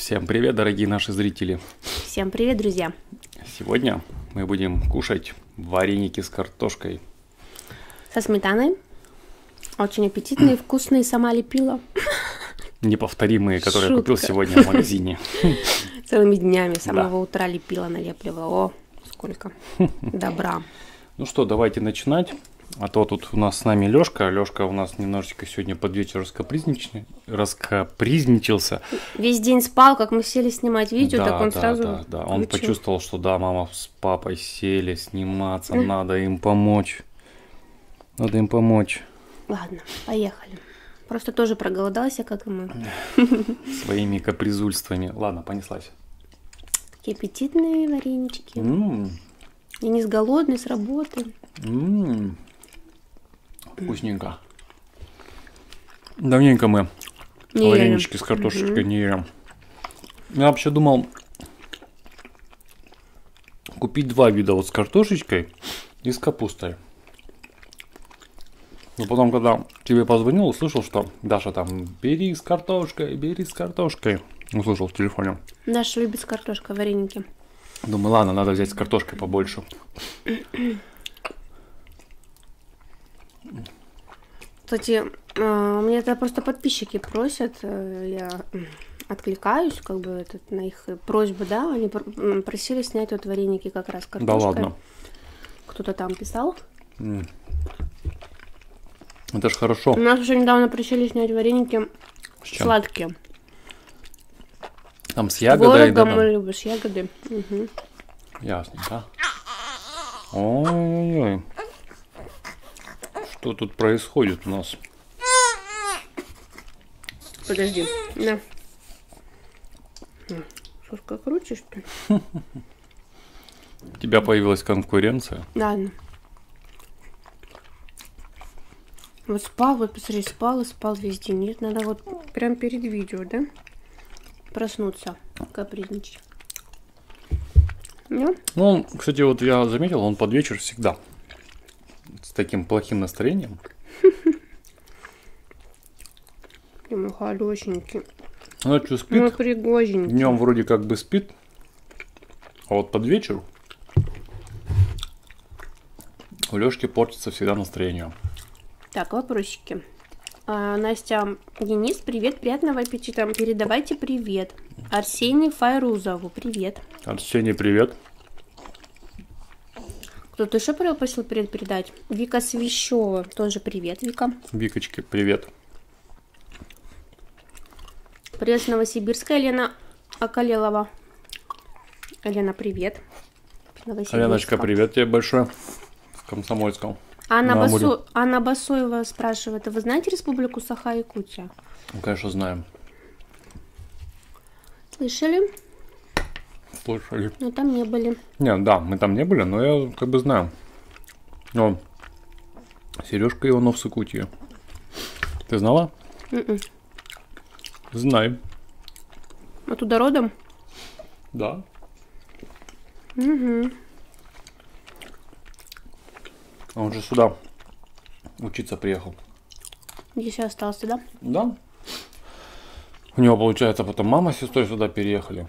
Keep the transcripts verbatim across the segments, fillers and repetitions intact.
Всем привет, дорогие наши зрители! Всем привет, друзья! Сегодня мы будем кушать вареники с картошкой. Со сметаной. Очень аппетитные, вкусные, сама лепила. Неповторимые, которые Шутка. я купил сегодня в магазине. Целыми днями, с самого Да. утра лепила, налепливала. О, сколько добра. Ну что, давайте начинать. А то тут у нас с нами Лёшка. Лёшка у нас немножечко сегодня под вечер раскапризничался. раскапризничался. Весь день спал, как мы сели снимать видео, Да, так он да, сразу да, да. Он включил. почувствовал, что да, мама с папой сели сниматься, надо им помочь. Надо им помочь. Ладно, поехали. Просто тоже проголодался, как и мы. Своими капризульствами. Ладно, понеслась. Такие аппетитные варенички. М, И не с голодной, с работы. м. Вкусненько. Давненько мы Не ели. варенички с картошечкой не ели. Я вообще думал купить два вида, вот с картошечкой и с капустой. Но потом, когда тебе позвонил, услышал, что Даша там, бери с картошкой, бери с картошкой. Услышал в телефоне. Даша любит с картошкой вареники. Думаю, ладно, надо взять с картошкой побольше. Кстати, э, у меня это просто подписчики просят, э, я м, откликаюсь, как бы этот, на их просьбу, да, они пр- м, просили снять вот вареники как раз с Да картошкой. ладно. Кто-то там писал. М. Это ж хорошо. У нас уже недавно просили снять вареники С чем? сладкие. Там с ягодой, да? Творогом Там? мы любим, с ягоды. Мгм. Ясненько. Ой-ой-ой. Что тут происходит у нас? Подожди, на. М, Соска круче, что ли? У тебя появилась конкуренция. Ладно. Вот спал, вот посмотри, спал и спал весь день. Нет, надо вот прям перед видео, да? Проснуться, капризничать. Ну, Ну, он, кстати, вот я заметил, он под вечер всегда с таким плохим настроением. ты мой хорошенький, Ночью мой спит, пригоженький. днем вроде как бы спит, а вот под вечер у Лёшки портится всегда настроение. Так, вопросики. А, Настя, Денис, привет, приятного аппетита. Передавайте привет. Арсений Файрузову, привет. Арсений, привет. Кто-то еще просил привет передать? Вика Свящева, тоже привет, Вика. Викочке, привет. Привет с Новосибирска, Елена Акалелова. Елена, привет. Новосибирска. Аленочка, привет тебе большое. В Комсомольском. Анна, На Амуре. Басо... Анна Басоева спрашивает, а вы знаете республику Саха-Якутия? Ну, конечно, знаем. Слышали? Слышали. Но там не были. Не, да, мы там не были, но я как бы знаю. Но Сережка Иванов с Якутии. Ты знала? М-м. Знаю. Оттуда родом? Да. Угу. А он же сюда учиться приехал. Здесь и остался, да? Да. У него, получается, потом мама с сестрой сюда переехали.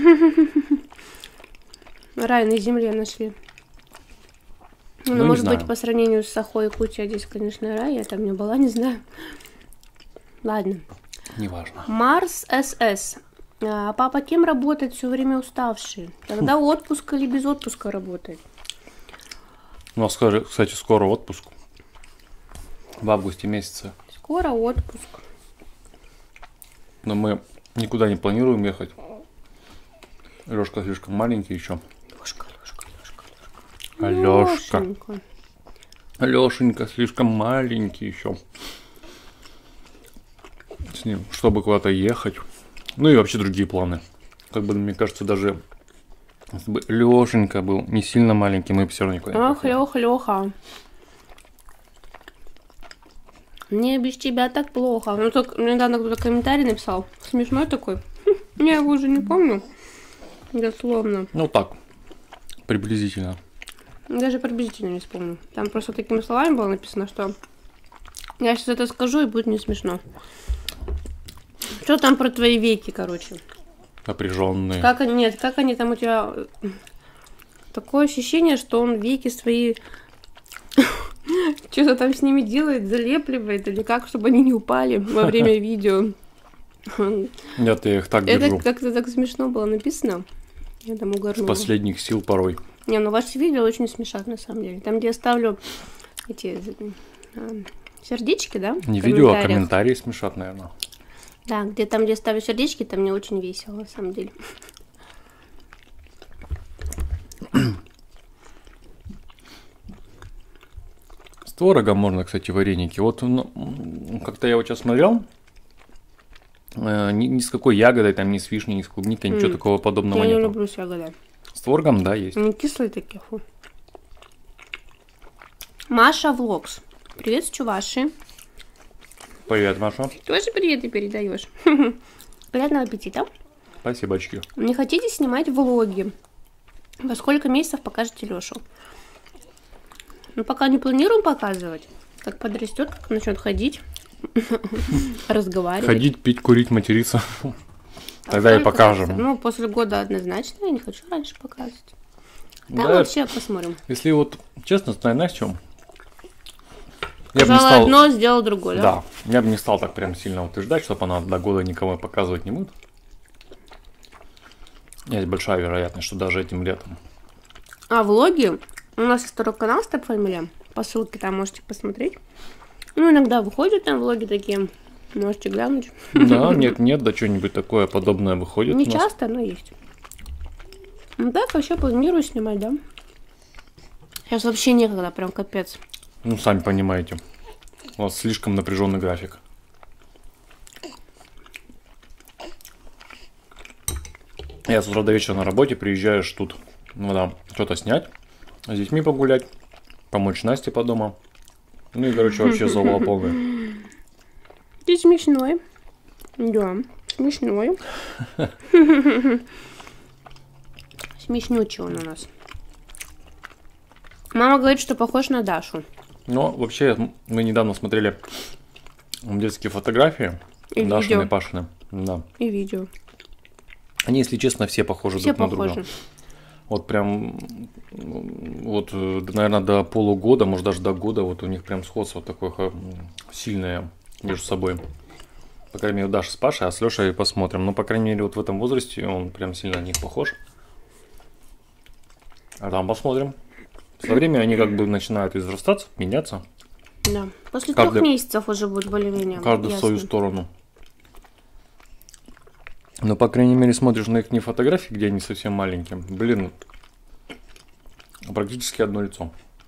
Рай на земле нашли. Ну, Ну, не может знаю. быть, по сравнению с Сахой-Якутия, здесь, конечно, рай. Я там не была, не знаю. Ладно. Неважно. Марс СС. А папа кем работает, все время уставший? Тогда отпуск или без отпуска работает? У нас, скоро- кстати, скоро отпуск. В августе месяце. Скоро отпуск. Но мы никуда не планируем ехать. Лёшка слишком маленький еще. Лёшка, Лёшка, Лёшка, Алёшка. Лёшенька. Лёшенька слишком маленький еще. С ним, чтобы куда-то ехать. Ну и вообще другие планы. Как бы, мне кажется, даже если бы Лёшенька был не сильно маленький, мы бы все равно никуда не Ах, поехали. Лёха, Лёха. Мне без тебя так плохо. Ну, так, мне недавно кто-то комментарий написал. Смешной такой. Хм, я его уже не помню. Дословно. Ну так, приблизительно. Даже приблизительно не вспомню. Там просто такими словами было написано, что я сейчас это скажу и будет не смешно. Что там про твои веки, короче? напряженные. Как они, нет, как они там у тебя... Такое ощущение, что он веки свои... Что-то там с ними делает, залепливает, или как, чтобы они не упали во время видео. Нет, я их так Это держу. как-то так смешно было написано. Я там С угорнула. последних сил порой. Не, ну ваши видео очень смешат, на самом деле. Там, где я ставлю эти э, сердечки, да? Не в видео, а комментариях. комментарии смешат, наверное. Да, где там, где я ставлю сердечки, там мне очень весело, на самом деле. С творогом можно, кстати, вареники. Вот ну, как-то я вот сейчас смотрел, э, ни, ни с какой ягодой, там ни с вишней, ни с клубникой, ничего М. такого подобного Я не нету. люблю с ягодой. С творогом, да, есть. Они кислые такие, фу. Маша Влогс. Привет с Чувашии. Привет, Маша. Тоже привет ты передаешь. Приятного аппетита. Спасибочки. Не хотите снимать влоги? Во сколько месяцев покажете Лешу? Ну, пока не планируем показывать. Как подрастет, как начнет ходить, разговаривать. Ходить, пить, курить, материться. А Тогда и только- покажем. Ну, после года однозначно, я не хочу раньше показывать. Там Да, вообще посмотрим. если вот честно, знаешь, в чем? Я бы не Сказала стал... одно, сделал другое, да? Да, я бы не стал так прям сильно утверждать, чтобы она до года никому показывать не будет. Есть большая вероятность, что даже этим летом. А влоги? У нас есть второй канал Step Family. По ссылке там можете посмотреть. Ну, иногда выходят там влоги такие. Можете глянуть. Да, нет-нет, да что-нибудь такое подобное выходит. Не у нас. часто, но есть. Ну так, вообще планирую снимать, да? Сейчас вообще некогда, прям капец. Ну, сами понимаете. У вас слишком напряженный график. Я с утра до вечера на работе, приезжаешь тут, надо что-то снять, с детьми погулять, помочь Насте по дому. Ну и, короче, вообще завал полный. Ты смешной. Да, смешной. Смешнючий он у нас. Мама говорит, что похож на Дашу. Но вообще, мы недавно смотрели детские фотографии И Дашины видео. и Пашины. Да. И видео. Они, если честно, все похожи Все друг на похожи. друга. Вот прям, вот, э, наверное, до полугода, может даже до года, вот у них прям сходство такое ха- сильное между собой. По крайней мере, Даша с Пашей, а с Лешей посмотрим. Но, по крайней мере, вот в этом возрасте он прям сильно на них похож. А там посмотрим. Со временем они как бы начинают израстаться, меняться. Да. После Каждый- трех месяцев уже будет более-менее. Каждый в ясно. свою сторону. Но, по крайней мере, смотришь на их не фотографии, где они совсем маленькие. Блин, практически одно лицо.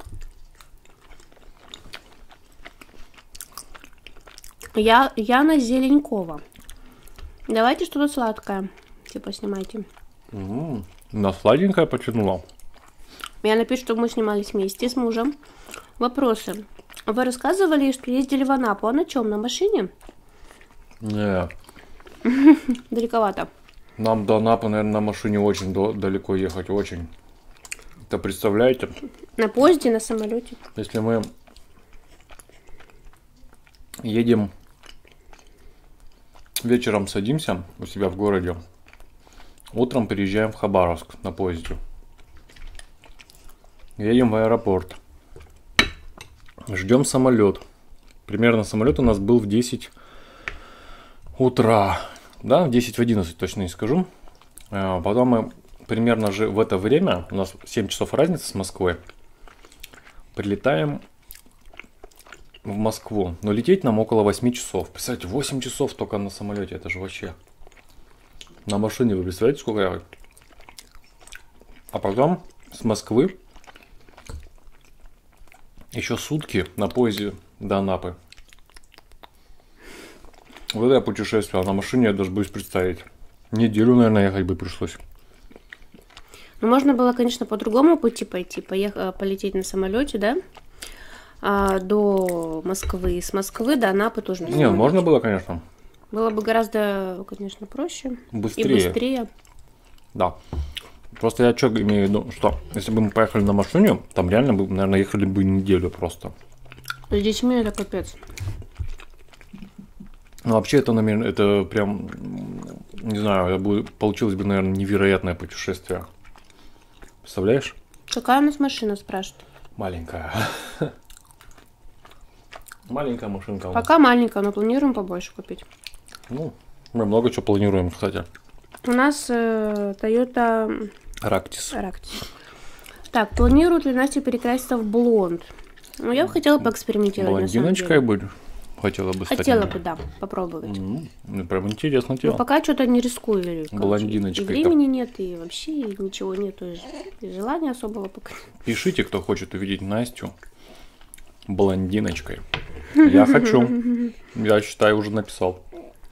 Я, Яна Зеленкова. Давайте что-то сладкое. Типа снимайте. М, На сладенькое потянула. Я напишу, что мы снимались вместе с мужем. Вопросы. Вы рассказывали, что ездили в Анапу. А на чем? На машине? Не, Далековато. нам до Анапы, наверное, на машине очень до- далеко ехать, очень. Это представляете, На поезде, на самолете. если мы едем, вечером садимся у себя в городе, утром приезжаем в Хабаровск на поезде. Едем в аэропорт. Ждем самолет. Примерно самолет у нас был в десять утра. Да, в десять в одиннадцать, точно не скажу. А Потом мы примерно же в это время, у нас семь часов разница с Москвой, прилетаем в Москву. Но лететь нам около восьми часов. Представляете, восемь часов только на самолете. Это же вообще. На машине вы представляете, сколько я... А потом с Москвы еще сутки на поезде до Анапы. Вот это путешествие. А на машине я даже боюсь представить. Неделю, наверное, ехать бы пришлось. Ну, можно было, конечно, по другому пути пойти. Поех... Полететь на самолете, да? А, до Москвы. И с Москвы до Анапы тоже на Не, самолете. можно было, конечно. Было бы гораздо, конечно, проще. Быстрее. И быстрее. Да. Просто я что имею в виду, что если бы мы поехали на машине, там реально бы, наверное, ехали бы неделю просто. С детьми это капец. Ну, вообще, это, наверное, это прям м, Не знаю, это будет, получилось бы, наверное, невероятное путешествие. Представляешь? Какая у нас машина, спрашивает? Маленькая. Маленькая машинка. у нас. Пока маленькая, но планируем побольше купить. Ну, мы много чего планируем, кстати. У нас э, Toyota Рактис. Ractis. Так, планируют ли Настя перекраситься в блонд? Ну, я бы хотела поэкспериментировать. на самом Блондиночкой деле. быть? Хотела бы стать. Хотела бы, да, попробовать. Ну, ну, прям интересно дело. Но пока что-то не рискую. короче. Блондиночкой. И времени нет, и вообще ничего нету. И и желания особого пока. Пишите, кто хочет увидеть Настю блондиночкой. Я хочу. Я считаю, уже написал.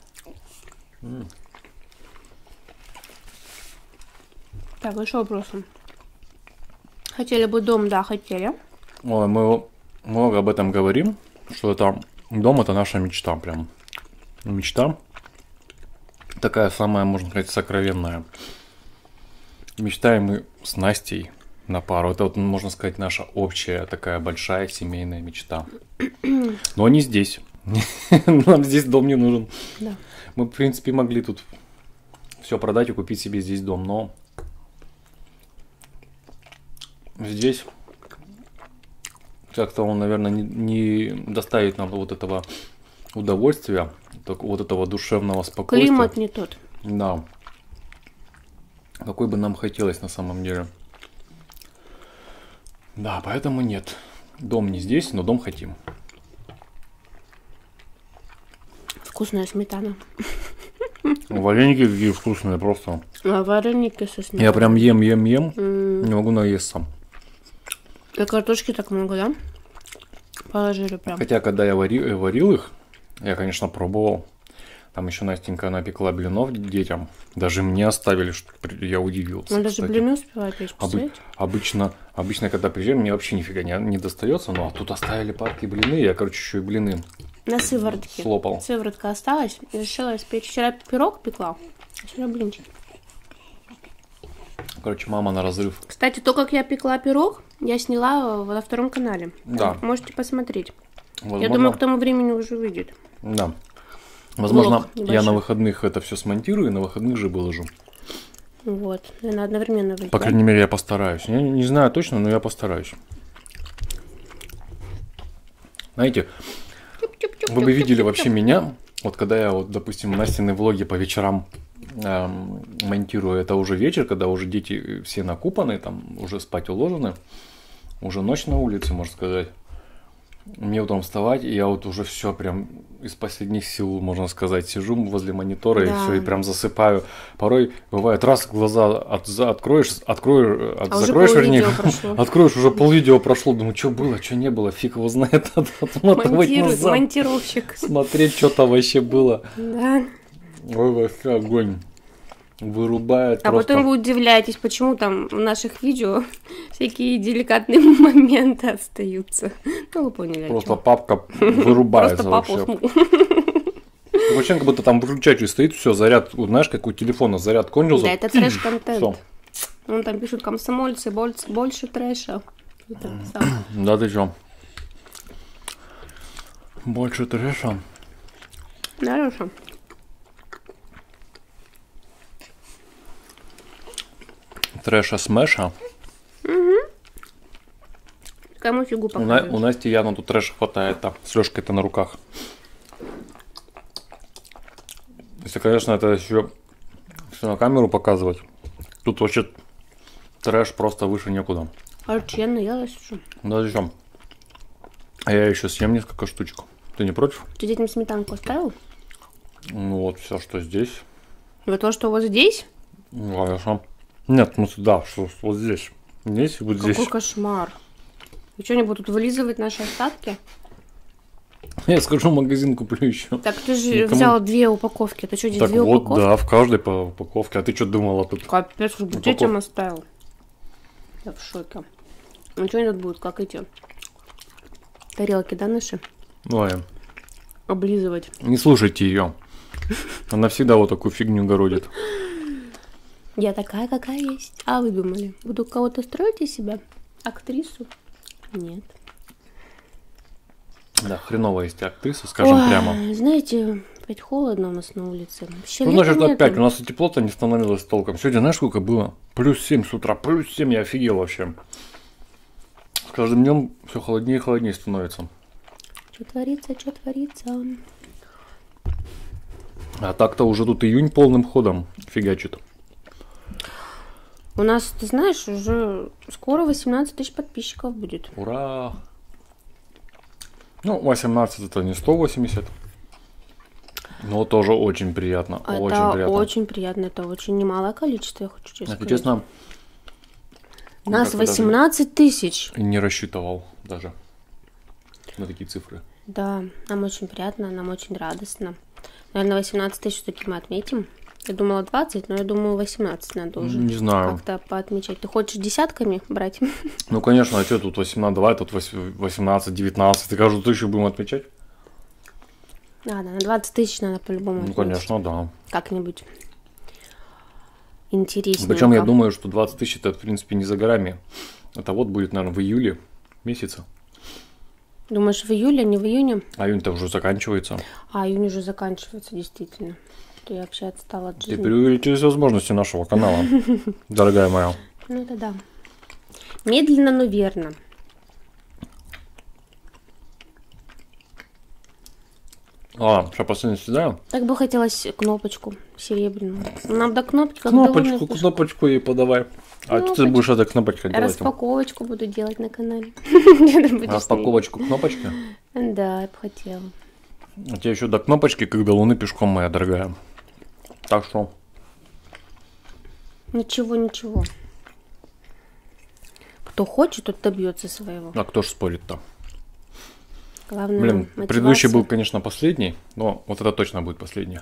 Так, еще вопросы. Хотели бы дом, да, хотели. Ой, мы много об этом говорим, что это дом это наша мечта прям. Мечта такая самая, можно сказать, сокровенная. Мечтаем мы с Настей на пару. Это вот, можно сказать, наша общая такая большая семейная мечта. Но не здесь. Нам здесь дом не нужен. Да. Мы, в принципе, могли тут все продать и купить себе здесь дом, но здесь как-то он, наверное, не, не доставит нам вот этого удовольствия, так, вот этого душевного спокойствия. Климат не тот. Да. Какой бы нам хотелось на самом деле. Да, поэтому нет. Дом не здесь, но дом хотим. Вкусная сметана. Вареники какие вкусные просто. А вареники со сметаной. Я прям ем, ем, ем. М. Не могу наесться. И картошки так много, да? Положили прям. Хотя, когда я варил, варил их, я, конечно, пробовал. Там еще Настенька напекла блинов детям. Даже мне оставили, что я удивился. Он даже кстати. блины успевает печь, Обы- представляете? обычно, обычно, когда приезжаем, мне вообще нифига не, не достается. Ну, а тут оставили парки блины. Я, короче, еще и блины На сыворотке. слопал. Сыворотка осталась. И решила испечь. Вчера пирог пекла, а сегодня блинчики. Короче, мама на разрыв. Кстати, то, как я пекла пирог, я сняла на втором канале. Да. Можете посмотреть. Возможно, Я думаю, к тому времени уже выйдет. Да. Возможно, Влог я небольшой. на выходных это все смонтирую и на выходных же выложу. Вот. Наверное, одновременно выйдет. По да? крайней мере, я постараюсь. Я не знаю точно, но я постараюсь. Знаете, вы бы видели вообще меня, вот когда я, вот, допустим, Настины влоги по вечерам эм, монтирую, это уже вечер, когда уже дети все накупаны, там уже спать уложены, уже ночь на улице, можно сказать. Мне утром вставать, и я вот уже все прям из последних сил, можно сказать, сижу возле монитора Да. и все, и прям засыпаю. Порой бывает, раз глаза от, за- откроешь, откроешь, от- А уже закроешь, вернее, полвидео прошло. откроешь, уже полвидео прошло, думаю, что было, что не было, фиг его знает, от- отмотывать Монтирует, назад, монтировщик. смотреть, что там вообще было. Да. Ой, вообще огонь. Вырубает А просто. потом вы удивляетесь, почему там в наших видео всякие деликатные моменты остаются. Ну, вы поняли. о Просто чём. папка вырубается Просто папа вообще. уснул. Вообще, как будто там выключатель стоит, все, заряд, вот знаешь, как у телефона, заряд кончился. Да, это трэш-контент. Всё. Вон там пишут комсомольцы, больше, больше трэша. Это сам. Да ты чё? Больше трэша. Хорошо. Трэша смеша. Кому фигу У, На- показывать? у Насти явно тут трэша хватает, там, с Лёшкой-то на руках. Если, конечно, это еще все на камеру показывать, тут вообще трэш просто выше некуда. А что, я наелась уже. Да зачем? А я еще съем несколько штучек. Ты не против? Ты детям сметанку оставил? Ну вот, все, что здесь. И вот то, что вот здесь? Ну, хорошо. Нет, ну да, что вот здесь. Здесь и вот Какой здесь. кошмар. И что, они будут вылизывать наши остатки? Я скажу, магазин куплю еще. Так ты же Никому- взял две упаковки. Это что, здесь Так две вот, упаковки? да, в каждой по упаковке. А ты что думала тут? Капец, что Упаков- детям оставил. Я в шоке. Ну что они тут будут, как эти тарелки, да, наши? Ой, Облизывать. не слушайте ее. Она всегда вот такую фигню городит. Я такая, какая есть. А вы думали, буду кого-то строить из себя? Актрису? Нет. Да, хреновая есть актриса, скажем Ой, прямо. знаете, опять холодно у нас на улице. Вообще Ну, лета значит, нету. опять, у нас и тепло-то не становилось толком. Сегодня, знаешь, сколько было? Плюс семь с утра, плюс семь, я офигел вообще. С каждым днем все холоднее и холоднее становится. Что творится, что творится? А так-то уже тут июнь полным ходом фигачит. У нас, ты знаешь, уже скоро восемнадцать тысяч подписчиков будет. Ура! Ну, восемнадцать это не сто восемьдесят. Но тоже очень приятно. Это очень приятно. очень приятно, это очень немалое количество, я хочу тебе Если сказать. честно, Нас как-то даже восемнадцать тысяч. не рассчитывал даже на такие цифры. Да, нам очень приятно, нам очень радостно. Наверное, восемнадцать тысяч все-таки мы отметим. Я думала двадцать, но я думаю восемнадцать надо уже Не знаю. как-то поотмечать. Ты хочешь десятками брать? Ну, конечно, а что тут восемнадцать, давай тут восемнадцать, девятнадцать. Ты каждую тысячу будем отмечать? Ладно, на двадцать тысяч надо по-любому Ну, отметить. конечно, да. Как-нибудь интересненько. Причем я думаю, что двадцать тысяч это, в принципе, не за горами. Это вот будет, наверное, в июле месяце. Думаешь, в июле, не в июне? А июнь-то уже заканчивается. А, июнь уже заканчивается, действительно. То я вообще отстала от Ты жизни. преувеличиваешь возможности нашего канала, дорогая моя. Ну, это да. Медленно, но верно. А, сейчас последний съедаю. Так бы хотелось кнопочку серебряную. Нам до кнопки как Кнопочку, довольно вкусно. кнопочку ей подавай. А что ты Кнопочку. будешь этой кнопочкой делать? Распаковочку буду делать на канале. Ты будешь Распаковочку кнопочки? с ней. Да, я бы хотела. У тебя еще до кнопочки, как до луны пешком, моя дорогая. Так что, Ничего, ничего. Кто хочет, тот добьется своего. а кто ж спорит-то? Главное, Блин, мотивация. предыдущий был, конечно, последний, но вот это точно будет последний.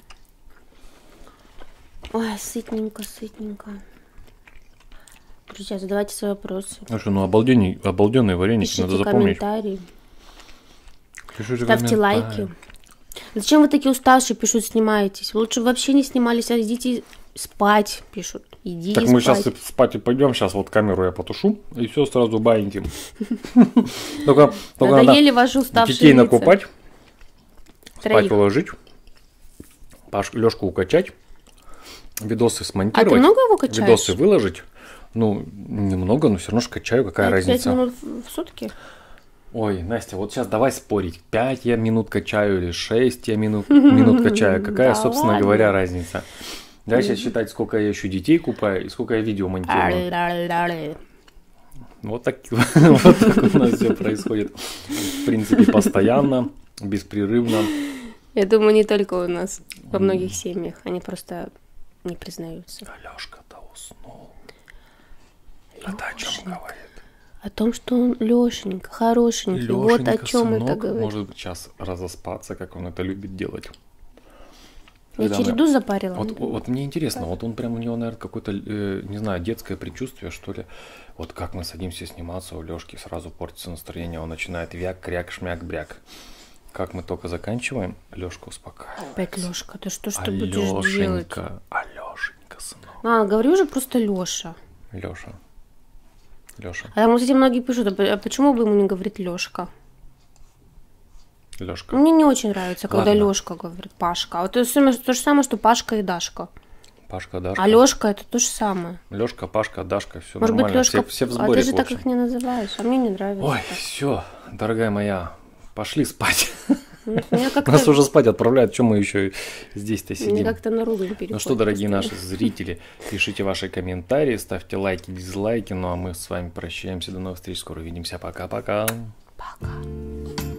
Ой, сытненько, сытненько. Друзья, задавайте свои вопросы. Слушай, ну обалденные, обалденные вареники, Пишите надо запомнить. комментарии. Пишите Ставьте комментарии. лайки. Зачем вы такие уставшие пишут, снимаетесь? Вы лучше вообще не снимались, а идите спать, пишут. Идите Так мы спать. сейчас спать и пойдем, сейчас вот камеру я потушу, и все сразу баинтим. Только только Надоели надо ваши уставшие детей лица. накупать, спать Троих. уложить, Лёшку укачать, видосы А ты смонтировать, много его качаешь? видосы выложить. Ну, немного, но все равно ж качаю, какая Пять- пять разница. минут в в сутки? Ой, Настя, вот сейчас давай спорить. пять я минут качаю или шесть я минут, минут качаю. Какая, Да собственно ладно. говоря, разница? Давай сейчас считать, сколько я еще детей купаю и сколько я видео монтирую. Вот так, вот так у нас все происходит. В принципе, постоянно, беспрерывно. Я думаю, не только у нас, во многих семьях. Они просто не признаются. Алёшка-то уснул. Это о чем говорит? О том, что он Лешенька, хорошенький. Вот о Лёшенька, чем это сынок, говорит. может быть, сейчас разоспаться, как он это любит делать. Я Когда мы- череду запарила. Вот, вот мне интересно, вот он прям у него, наверное, какое-то, э, не знаю, детское предчувствие, что ли. Вот как мы садимся сниматься, у Лёшки сразу портится настроение, он начинает вяк, кряк, шмяк, бряк. Как мы только заканчиваем, Лёшка успокаивает. Опять Лешка, ты что ж ты будешь делать? Алёшенька, Алёшенька, сынок. А, говорю уже просто Леша. Лёша. Лёша. А там, кстати, многие пишут, а п- а почему бы ему не говорить Лешка? Лёшка. Мне не очень нравится, когда Ладно. Лешка говорит Пашка. А вот это самое- то же самое, что Пашка и Дашка. Пашка, Дашка. А Лешка это то же самое. Лёшка, Пашка, Дашка, все Может нормально. быть, Лешка. Все, все в А сборе, ты же в так общем. их не называешь, а мне не нравится. Ой, так. все, дорогая моя, пошли спать. Ну, Мне как-то, Нас уже спать отправляют, чем мы еще здесь-то мне сидим? как-то на ругань переходит. Ну что, дорогие постоянно. наши зрители, пишите ваши комментарии, ставьте лайки, дизлайки. Ну а мы с вами прощаемся. До новых встреч. Скоро увидимся. Пока-пока. Пока.